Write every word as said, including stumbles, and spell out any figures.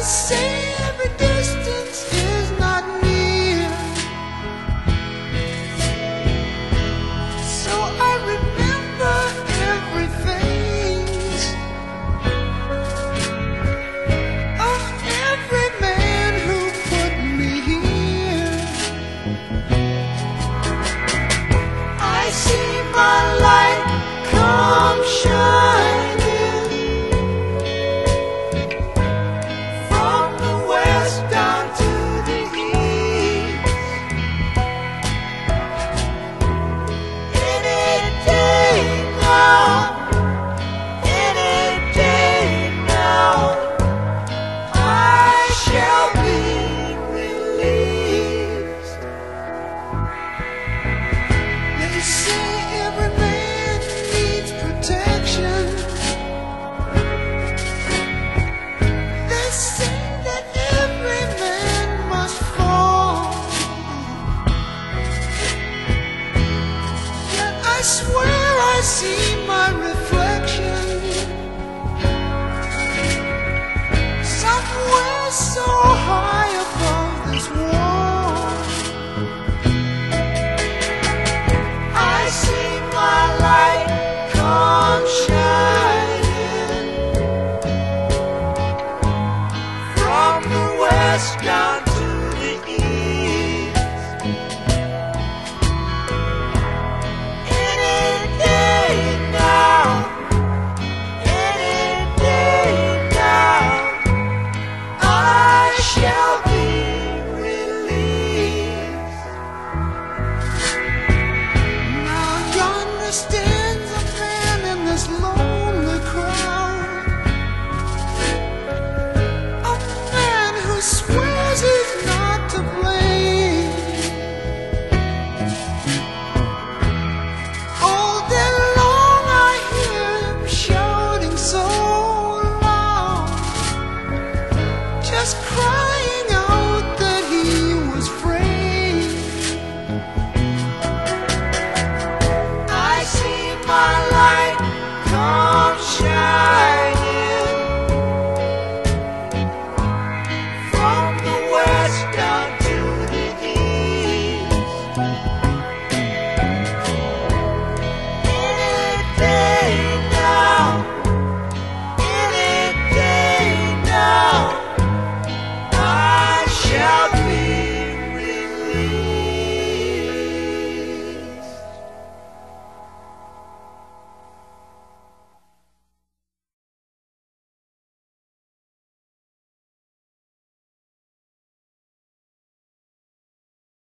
say every distance is not near, so I remember every face of every man who put me here. I see my light come shining I swear I see my reflection somewhere so high above this wall. I see my light come shining from the west down to the east. Stands a man in this lonely crowd, a man who swears he's not to blame. All day long I hear him shouting so loud, just crying out that he was free. My light come shining from the west down to the east. Any day now, any day now, I shall be released.